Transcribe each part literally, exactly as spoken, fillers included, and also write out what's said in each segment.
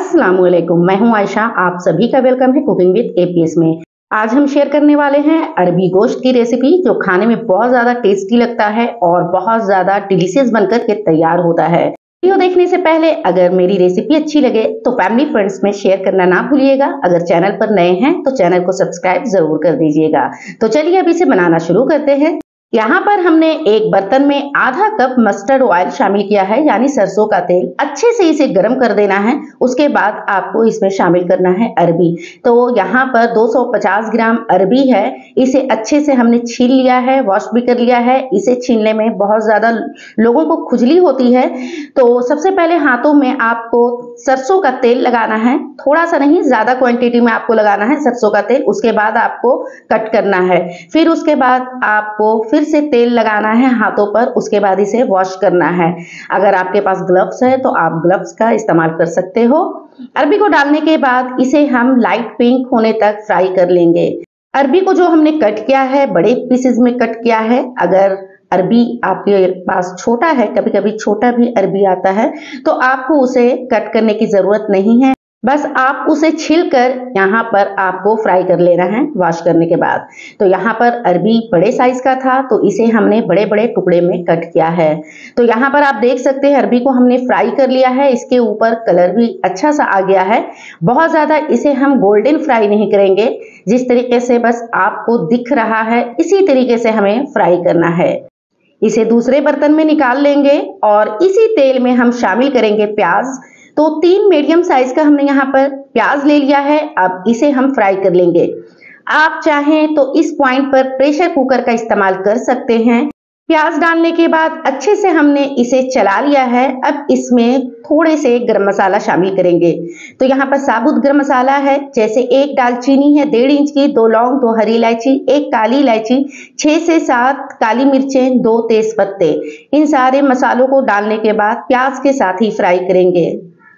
अस्सलाम वालेकुम, मैं हूं आयशा। आप सभी का वेलकम है कुकिंग विद एपीएस में। आज हम शेयर करने वाले हैं अरबी गोश्त की रेसिपी, जो खाने में बहुत ज़्यादा टेस्टी लगता है और बहुत ज़्यादा डिलीशियस बनकर के तैयार होता है। वीडियो देखने से पहले अगर मेरी रेसिपी अच्छी लगे तो फैमिली फ्रेंड्स में शेयर करना ना भूलिएगा। अगर चैनल पर नए हैं तो चैनल को सब्सक्राइब जरूर कर दीजिएगा। तो चलिए अब इसे बनाना शुरू करते हैं। यहाँ पर हमने एक बर्तन में आधा कप मस्टर्ड ऑयल शामिल किया है, यानी सरसों का तेल। अच्छे से इसे गर्म कर देना है। उसके बाद आपको इसमें शामिल करना है अरबी। तो यहाँ पर दो सौ पचास ग्राम अरबी है। इसे अच्छे से हमने छील लिया है, वॉश भी कर लिया है। इसे छीलने में बहुत ज्यादा लोगों को खुजली होती है, तो सबसे पहले हाथों में आपको सरसों का तेल लगाना है। थोड़ा सा नहीं, ज्यादा क्वांटिटी में आपको लगाना है सरसों का तेल। उसके बाद आपको कट करना है। फिर उसके बाद आपको फिर से तेल लगाना है हाथों पर। उसके बाद इसे वॉश करना है। अगर आपके पास ग्लव्स है तो आप ग्लव्स का इस्तेमाल कर सकते हो। अरबी को डालने के बाद इसे हम लाइट पिंक होने तक फ्राई कर लेंगे। अरबी को जो हमने कट किया है, बड़े पीसेस में कट किया है। अगर अरबी आपके पास छोटा है, कभी कभी छोटा भी अरबी आता है, तो आपको उसे कट करने की जरूरत नहीं है। बस आप उसे छीलकर यहाँ पर आपको फ्राई कर लेना है वॉश करने के बाद। तो यहाँ पर अरबी बड़े साइज का था, तो इसे हमने बड़े बड़े टुकड़े में कट किया है। तो यहाँ पर आप देख सकते हैं अरबी को हमने फ्राई कर लिया है। इसके ऊपर कलर भी अच्छा सा आ गया है। बहुत ज्यादा इसे हम गोल्डन फ्राई नहीं करेंगे। जिस तरीके से बस आपको दिख रहा है, इसी तरीके से हमें फ्राई करना है। इसे दूसरे बर्तन में निकाल लेंगे और इसी तेल में हम शामिल करेंगे प्याज। तो तीन मीडियम साइज का हमने यहाँ पर प्याज ले लिया है। अब इसे हम फ्राई कर लेंगे। आप चाहें तो इस पॉइंट पर प्रेशर कुकर का इस्तेमाल कर सकते हैं। प्याज डालने के बाद अच्छे से हमने इसे चला लिया है। अब इसमें थोड़े से गरम मसाला शामिल करेंगे। तो यहाँ पर साबुत गरम मसाला है, जैसे एक दालचीनी है डेढ़ इंच की, दो लौंग, दो हरी इलायची, एक काली इलायची, छह से सात काली मिर्चें, दो तेज पत्ते। इन सारे मसालों को डालने के बाद प्याज के साथ ही फ्राई करेंगे।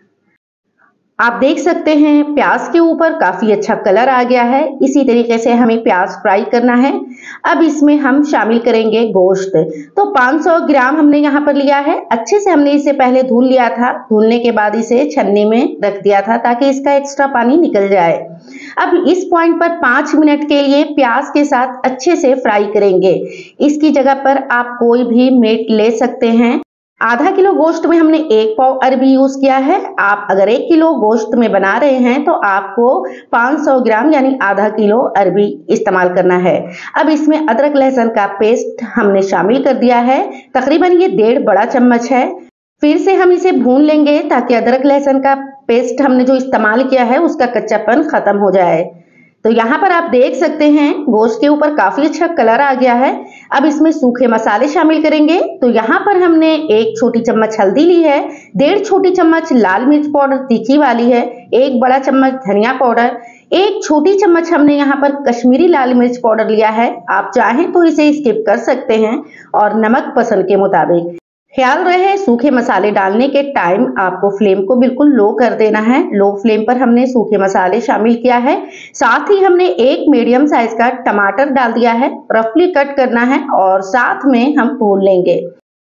आप देख सकते हैं प्याज के ऊपर काफी अच्छा कलर आ गया है। इसी तरीके से हमें प्याज फ्राई करना है। अब इसमें हम शामिल करेंगे गोश्त। तो पाँच सौ ग्राम हमने यहाँ पर लिया है। अच्छे से हमने इसे पहले धुल लिया था। धुलने के बाद इसे छन्नी में रख दिया था ताकि इसका एक्स्ट्रा पानी निकल जाए। अब इस पॉइंट पर पांच मिनट के लिए प्याज के साथ अच्छे से फ्राई करेंगे। इसकी जगह पर आप कोई भी मीट ले सकते हैं। आधा किलो गोश्त में हमने एक पाव अरबी यूज किया है। आप अगर एक किलो गोश्त में बना रहे हैं तो आपको पाँच सौ ग्राम यानी आधा किलो अरबी इस्तेमाल करना है। अब इसमें अदरक लहसुन का पेस्ट हमने शामिल कर दिया है। तकरीबन ये डेढ़ बड़ा चम्मच है। फिर से हम इसे भून लेंगे ताकि अदरक लहसुन का पेस्ट हमने जो इस्तेमाल किया है उसका कच्चापन खत्म हो जाए। तो यहाँ पर आप देख सकते हैं गोश्त के ऊपर काफी अच्छा कलर आ गया है। अब इसमें सूखे मसाले शामिल करेंगे। तो यहाँ पर हमने एक छोटी चम्मच हल्दी ली है, डेढ़ छोटी चम्मच लाल मिर्च पाउडर तीखी वाली है, एक बड़ा चम्मच धनिया पाउडर, एक छोटी चम्मच हमने यहाँ पर कश्मीरी लाल मिर्च पाउडर लिया है। आप चाहें तो इसे स्किप कर सकते हैं, और नमक पसंद के मुताबिक। ख्याल रहे सूखे मसाले डालने के टाइम आपको फ्लेम को बिल्कुल लो कर देना है। लो फ्लेम पर हमने सूखे मसाले शामिल किया है। साथ ही हमने एक मीडियम साइज का टमाटर डाल दिया है। रफली कट करना है और साथ में हम भून लेंगे।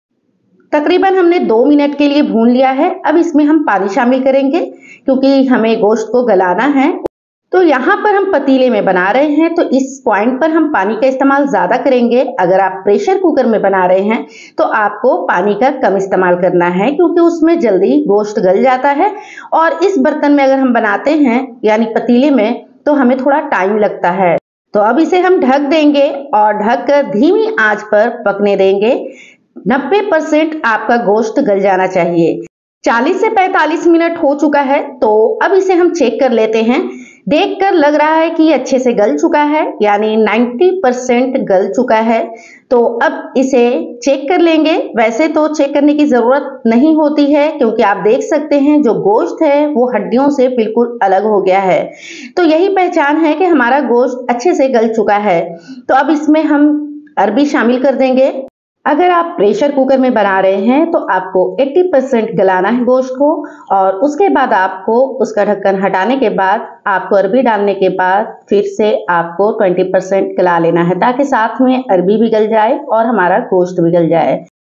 तकरीबन हमने दो मिनट के लिए भून लिया है। अब इसमें हम पानी शामिल करेंगे क्योंकि हमें गोश्त को गलाना है। तो यहाँ पर हम पतीले में बना रहे हैं, तो इस पॉइंट पर हम पानी का इस्तेमाल ज्यादा करेंगे। अगर आप प्रेशर कुकर में बना रहे हैं तो आपको पानी का कम इस्तेमाल करना है, क्योंकि उसमें जल्दी गोश्त गल जाता है। और इस बर्तन में अगर हम बनाते हैं यानी पतीले में, तो हमें थोड़ा टाइम लगता है। तो अब इसे हम ढक देंगे और ढककर धीमी आंच पर पकने देंगे। नब्बे परसेंट आपका गोश्त गल जाना चाहिए। चालीस से पैंतालीस मिनट हो चुका है, तो अब इसे हम चेक कर लेते हैं। देखकर लग रहा है कि अच्छे से गल चुका है, यानी नब्बे परसेंट गल चुका है। तो अब इसे चेक कर लेंगे। वैसे तो चेक करने की जरूरत नहीं होती है, क्योंकि आप देख सकते हैं जो गोश्त है वो हड्डियों से बिल्कुल अलग हो गया है। तो यही पहचान है कि हमारा गोश्त अच्छे से गल चुका है। तो अब इसमें हम अरबी शामिल कर देंगे। अगर आप प्रेशर कुकर में बना रहे हैं तो आपको अस्सी परसेंट गलाना है गोश्त को, और उसके बाद आपको उसका ढक्कन हटाने के बाद आपको अरबी डालने के बाद फिर से आपको बीस परसेंट गला लेना है, ताकि साथ में अरबी भी गल जाए और हमारा गोश्त भी गल जाए।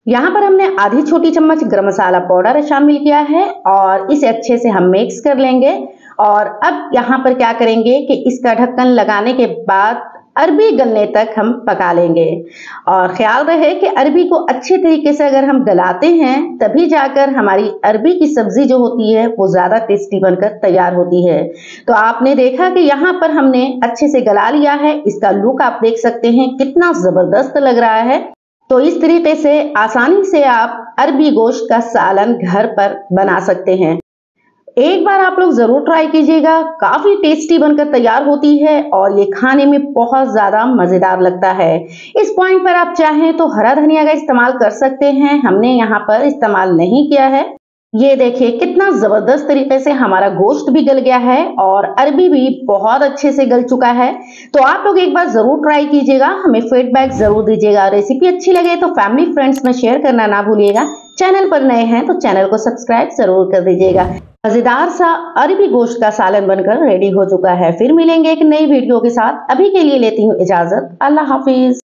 यहाँ पर हमने आधी छोटी चम्मच गरम मसाला पाउडर शामिल किया है और इसे अच्छे से हम मिक्स कर लेंगे। और अब यहाँ पर क्या करेंगे कि इसका ढक्कन लगाने के बाद अरबी गलने तक हम पका लेंगे। और ख्याल रहे कि अरबी को अच्छे तरीके से अगर हम गलाते हैं तभी जाकर हमारी अरबी की सब्जी जो होती है वो ज़्यादा टेस्टी बनकर तैयार होती है। तो आपने देखा कि यहाँ पर हमने अच्छे से गला लिया है। इसका लुक आप देख सकते हैं कितना ज़बरदस्त लग रहा है। तो इस तरीके से आसानी से आप अरबी गोश्त का सालन घर पर बना सकते हैं। एक बार आप लोग जरूर ट्राई कीजिएगा, काफी टेस्टी बनकर तैयार होती है और ये खाने में बहुत ज्यादा मजेदार लगता है। इस पॉइंट पर आप चाहें तो हरा धनिया का इस्तेमाल कर सकते हैं, हमने यहाँ पर इस्तेमाल नहीं किया है। ये देखिए कितना जबरदस्त तरीके से हमारा गोश्त भी गल गया है और अरबी भी बहुत अच्छे से गल चुका है। तो आप लोग एक बार जरूर ट्राई कीजिएगा, हमें फीडबैक जरूर दीजिएगा। रेसिपी अच्छी लगे तो फैमिली फ्रेंड्स में शेयर करना ना भूलिएगा। चैनल पर नए हैं तो चैनल को सब्सक्राइब जरूर कर दीजिएगा। मजेदार सा अरबी गोश्त का सालन बनकर रेडी हो चुका है। फिर मिलेंगे एक नई वीडियो के साथ, अभी के लिए लेती हूँ इजाजत। अल्लाह हाफिज।